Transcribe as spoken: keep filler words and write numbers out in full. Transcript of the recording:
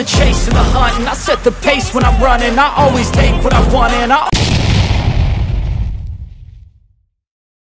chasing the hunt, and I set the pace when I'm running. I always take what I want and I